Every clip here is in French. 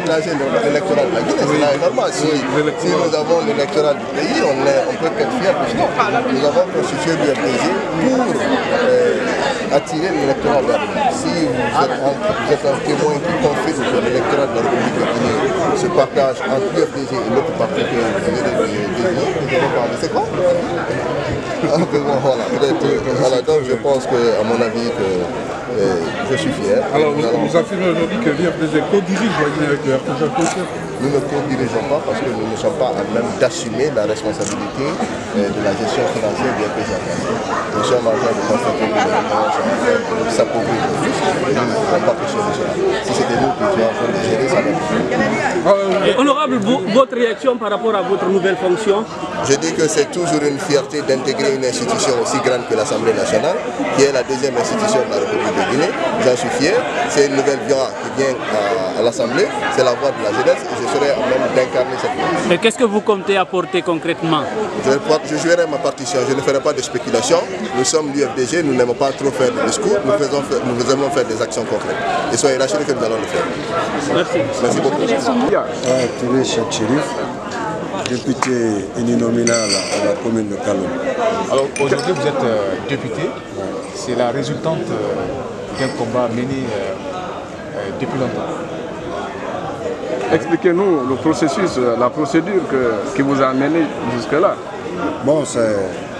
partager l'électorat de la Guinée, c'est là normal. Si nous avons l'électorat du pays, on peut être fiers de cela. Nous avons constitué l'UFDG pour attirer l'électorat vers nous. Si vous êtes un témoin qui confirme que l'électorat de la République de Guinée se partage entre l'UFDG et l'autre parti que vous venez de désigner, c'est quoi? Voilà, donc je pense qu'à mon avis, je suis fier. Alors vous affirmez aujourd'hui que l'UFDG co-dirige la Guinée avec le RTG. Nous ne co-dirigeons pas parce que nous ne sommes pas à même d'assumer la responsabilité de la gestion financière du RTG. Nous sommes en train de constater que le s'appauvrit de plus et nous ne pouvons pas pêcher cela. Si c'était nous qui étions en train de gérer ça. Honorable, votre réaction par rapport à votre nouvelle fonction? Je dis que c'est toujours une fierté d'intégrer une institution aussi grande que l'Assemblée nationale, qui est la deuxième institution de la République de Guinée. J'en suis fier. C'est une nouvelle voix qui vient à l'Assemblée. C'est la voix de la jeunesse et je serai à même d'incarner cette voix. Mais qu'est-ce que vous comptez apporter concrètement? Je jouerai ma partition. Je ne ferai pas de spéculation. Nous sommes l'UFDG, nous n'aimons pas trop faire de discours. Nous aimons faire des actions concrètes. Et soyez rassurés que nous allons le faire. Merci. Merci beaucoup. Touré Cheikh Chérif, député uninominal à la commune de Kaloum. Alors aujourd'hui vous êtes député, c'est la résultante d'un combat mené depuis longtemps. Expliquez-nous le processus, la procédure qui vous a mené jusque-là. Bon, c'est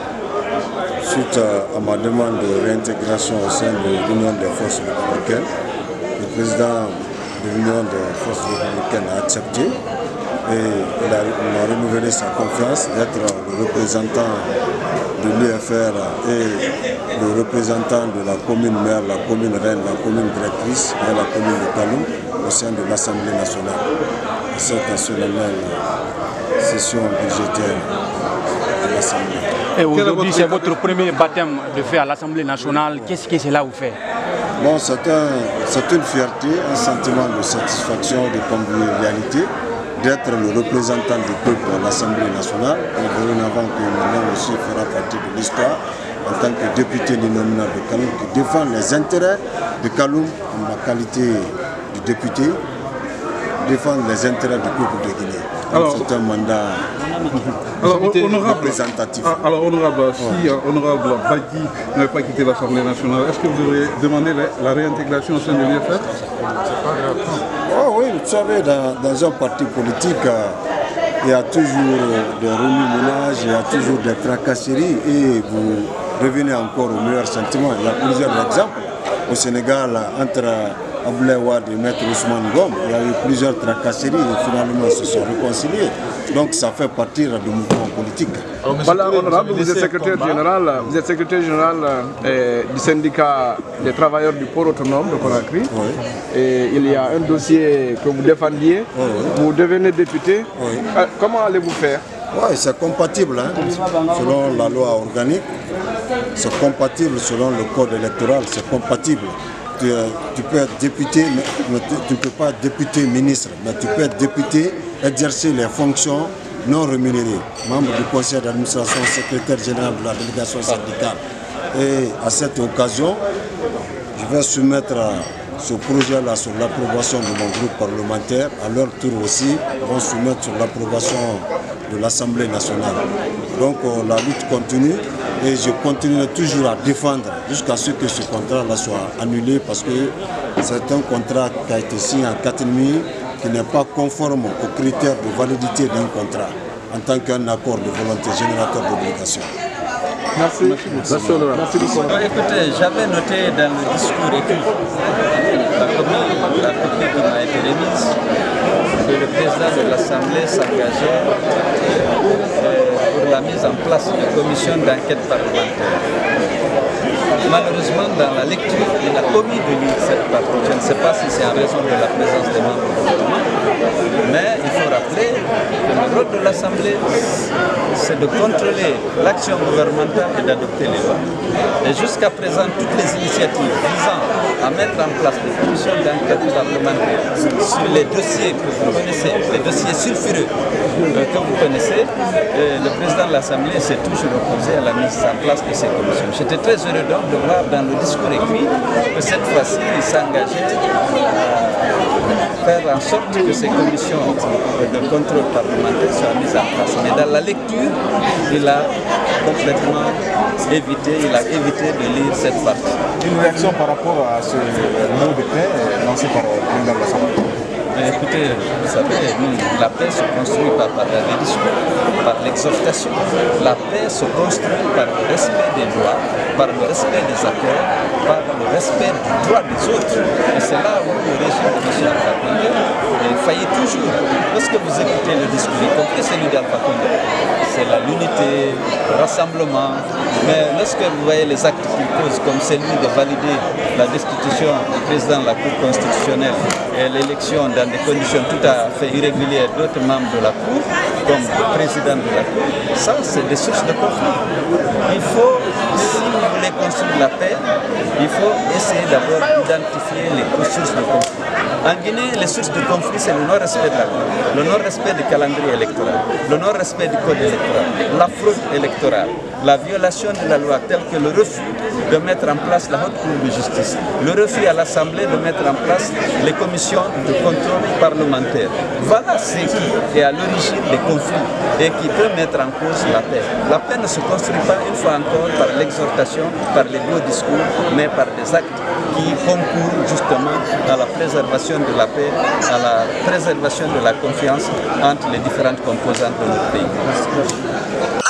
suite à ma demande de réintégration au sein de l'Union des forces républicaines. Le président de l'Union des forces républicaines a accepté et il a renouvelé sa confiance d'être le représentant de l'UFR et le représentant de la commune mère, la commune reine, la commune directrice et la commune de Kaloum au sein de l'Assemblée nationale. Et cette solennelle session budgétaire de l'Assemblée. Et aujourd'hui, c'est votre premier baptême de fait à l'Assemblée nationale. Qu'est-ce que cela vous fait? Bon, c'est une fierté, un sentiment de satisfaction, de convivialité, d'être le représentant du peuple à l'Assemblée nationale. Et dorénavant que mon aussi fera partie de l'histoire en tant que député uninominal de Kaloum qui défend les intérêts de Kaloum en ma qualité de député, défendre les intérêts du peuple de Guinée. C'est un mandat représentatif. Alors honorable, si honorable Badji n'avait pas quitté l'Assemblée nationale, est-ce que vous auriez demandé la réintégration au sein de l'UFR? Oh oui, vous savez, dans un parti politique, il y a toujours des remue-ménages, il y a toujours des tracasseries et vous revenez encore au meilleur sentiment. Il y a plusieurs exemples. Au Sénégal, entre Abdoulaye Wade et Maître Ousmane Ngom, il y a eu plusieurs tracasseries et finalement ils se sont réconciliés. Donc ça fait partie du mouvement politique. Voilà, honorable, vous êtes secrétaire général, du syndicat des travailleurs du port autonome de Conakry. Oui. Et il y a un dossier que vous défendiez, vous devenez député. Oui. Comment allez-vous faire? Oui, c'est compatible, hein, selon la loi organique, c'est compatible selon le code électoral, c'est compatible. Tu peux être député, mais tu ne peux pas être député ministre, mais tu peux être député, exercer les fonctions non rémunérées, membre du conseil d'administration, secrétaire général de la délégation syndicale. Et à cette occasion, je vais soumettre ce projet-là sur l'approbation de mon groupe parlementaire. À leur tour aussi, ils vont soumettre sur l'approbation de l'Assemblée nationale. Donc la lutte continue et je continuerai toujours à défendre jusqu'à ce que ce contrat-là soit annulé parce que c'est un contrat qui a été signé en catimini qui n'est pas conforme aux critères de validité d'un contrat en tant qu'un accord de volonté générateur d'obligation. Merci. Merci beaucoup. Écoutez, j'avais noté dans le discours écrit, la copie qui m'a été remise, que le président de l'Assemblée s'engageait pour la mise en place de commissions d'enquête parlementaire. Malheureusement, dans la lecture, il a omis de lire cette partie. Je ne sais pas si c'est en raison de la présence des membres du gouvernement, mais il faut rappeler que le rôle de l'Assemblée, c'est de contrôler l'action gouvernementale et d'adopter les lois. Et jusqu'à présent, toutes les initiatives visant à mettre en place des commissions d'enquête parlementaire sur les dossiers que vous connaissez, les dossiers sulfureux que vous connaissez, le président de l'Assemblée s'est toujours opposé à la mise en place de ces commissions. J'étais très heureux donc de voir dans le discours écrit que cette fois-ci, il s'engageait faire en sorte que ces commissions de contrôle parlementaire soient mises en place. Mais dans la lecture, il a complètement évité de lire cette partie. Une réaction par rapport à ce mot de paix lancé par le président de l'Assemblée? Écoutez, vous savez, la paix se construit pas par la discours, par l'exhortation. La paix se construit par le respect des lois, par le respect des accords, par le respect du droit des autres. Et c'est là où le régime de M. Alpha Condé faillit toujours. Lorsque vous écoutez le discours, y compris celui d'Alpha Condé, c'est l'unité, le rassemblement. Mais lorsque vous voyez les actes qu'il pose, comme celui de valider la destitution du président de la Cour constitutionnelle et l'élection dans des conditions tout à fait irrégulières d'autres membres de la Cour, comme le président de la Cour, ça c'est des sources de conflit. Il faut, si vous voulez construire la paix, il faut essayer d'abord d'identifier les sources de conflit. En Guinée, les sources de conflit, c'est le non-respect de la loi, le non-respect du calendrier électoral, le non-respect du code électoral, la fraude électorale, la violation de la loi telle que le refus de mettre en place la haute cour de justice, le refus à l'Assemblée de mettre en place les commissions de contrôle parlementaire. Voilà ce qui est à l'origine des conflits et qui peut mettre en cause la paix. La paix ne se construit pas une fois encore par l'exhortation, par les beaux discours, mais par des actes qui concourent justement à la préservation de la paix, à la préservation de la confiance entre les différentes composantes de notre pays.